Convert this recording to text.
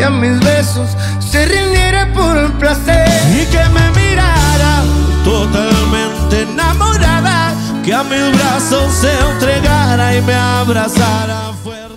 a mis besos se rindiera por el placer. Y que me mirara totalmente enamorada, que a mis brazos se entregara y me abrazara fuerte.